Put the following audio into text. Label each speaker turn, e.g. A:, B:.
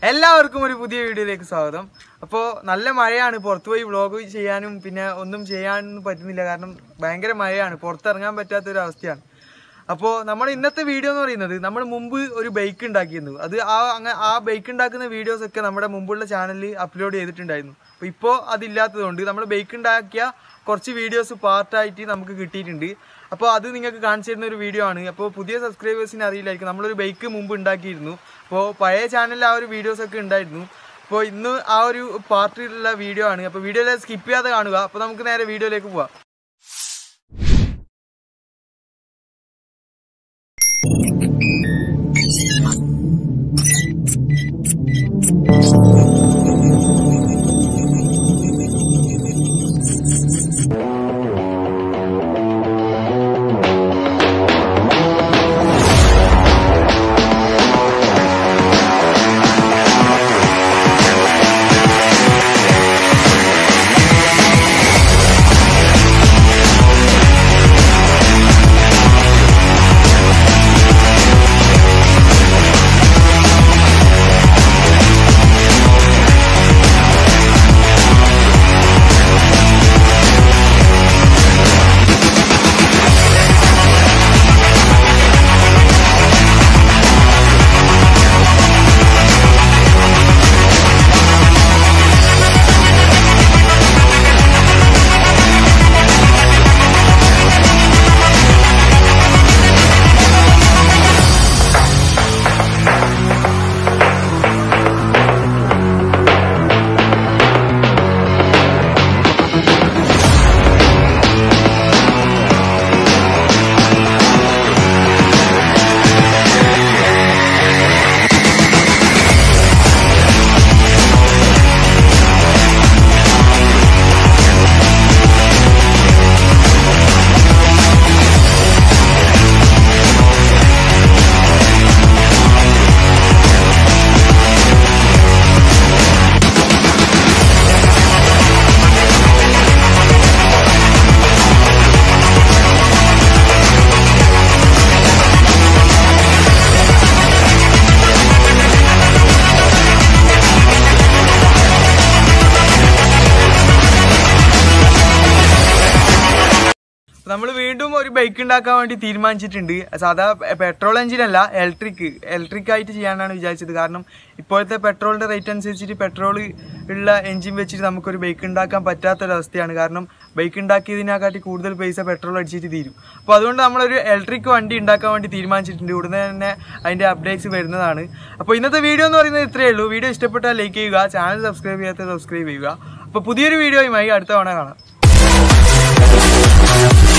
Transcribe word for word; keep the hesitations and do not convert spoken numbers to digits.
A: എല്ലാവർക്കും ഒരു പുതിയ വീഡിയോയിലേക്ക് സ്വാഗതം. അപ്പോൾ നല്ല മഴയാണ്, പുറത്തു പോയി വ്ളോഗ് ചെയ്യാനും പിന്നെ ഒന്നും ചെയ്യാനൊന്നും പറ്റുന്നില്ല. കാരണം ഭയങ്കര മഴയാണ്, പുറത്തിറങ്ങാൻ പറ്റാത്തൊരു അവസ്ഥയാണ്. അപ്പോൾ നമ്മൾ ഇന്നത്തെ വീഡിയോ എന്ന് പറയുന്നത്, നമ്മൾ മുമ്പ് ഒരു ബൈക്ക് ഉണ്ടാക്കിയിരുന്നു. അത് ആ അങ്ങനെ ആ ബൈക്ക് ഉണ്ടാക്കുന്ന വീഡിയോസൊക്കെ നമ്മുടെ മുമ്പുള്ള ചാനലിൽ അപ്ലോഡ് ചെയ്തിട്ടുണ്ടായിരുന്നു. അപ്പോൾ ഇപ്പോൾ അതില്ലാത്തതുകൊണ്ട് നമ്മൾ ബൈക്ക് ഉണ്ടാക്കിയ കുറച്ച് വീഡിയോസ് പാർട്ടായിട്ട് നമുക്ക് കിട്ടിയിട്ടുണ്ട്. അപ്പോൾ അത് നിങ്ങൾക്ക് കാണിച്ചു തരുന്ന ഒരു വീഡിയോ ആണ്. അപ്പോൾ പുതിയ സബ്സ്ക്രൈബേഴ്സിന് അറിയില്ലായിരിക്കും, നമ്മളൊരു ബൈക്ക് മുമ്പ് ഉണ്ടാക്കിയിരുന്നു. അപ്പോൾ പഴയ ചാനലിൽ ആ ഒരു വീഡിയോസൊക്കെ ഉണ്ടായിരുന്നു. അപ്പോൾ ഇന്ന് ആ ഒരു പാർട്ടിലുള്ള വീഡിയോ ആണ്. അപ്പോൾ വീഡിയോയിൽ സ്കിപ്പ് ചെയ്യാതെ കാണുക. അപ്പോൾ നമുക്ക് നേരെ വീഡിയോയിലേക്ക് പോവാം. നമ്മൾ വീണ്ടും ഒരു ബൈക്ക് ഉണ്ടാക്കാൻ വേണ്ടി തീരുമാനിച്ചിട്ടുണ്ട്. സാധാ പെട്രോൾ എഞ്ചിനല്ല, ഇലക്ട്രിക് ഇലക്ട്രിക് ആയിട്ട് ചെയ്യാനാണ് വിചാരിച്ചത്. കാരണം ഇപ്പോഴത്തെ പെട്രോളിൻ്റെ റേറ്റ് അനുസരിച്ചിട്ട് പെട്രോൾ ഉള്ള എഞ്ചിൻ വെച്ചിട്ട് നമുക്കൊരു ബൈക്ക് ഉണ്ടാക്കാൻ പറ്റാത്തൊരവസ്ഥയാണ്. കാരണം ബൈക്ക് ഉണ്ടാക്കിയതിനെക്കാട്ടി കൂടുതൽ പൈസ പെട്രോൾ അടിച്ചിട്ട് തീരും. അപ്പോൾ അതുകൊണ്ട് നമ്മളൊരു ഇലക്ട്രിക് വണ്ടി ഉണ്ടാക്കാൻ വേണ്ടി തീരുമാനിച്ചിട്ടുണ്ട്. ഉടനെ തന്നെ അതിൻ്റെ അപ്ഡേറ്റ്സ് വരുന്നതാണ്. അപ്പോൾ ഇന്നത്തെ വീഡിയോ എന്ന് പറയുന്നത് ഇത്രയേ ഉള്ളൂ. വീഡിയോ ഇഷ്ടപ്പെട്ടാൽ ലൈക്ക് ചെയ്യുക, ചാനൽ സബ്സ്ക്രൈബ് ചെയ്യാത്ത സബ്സ്ക്രൈബ് ചെയ്യുക. അപ്പോൾ പുതിയൊരു വീഡിയോയുമായി അടുത്ത തവണ കാണാം.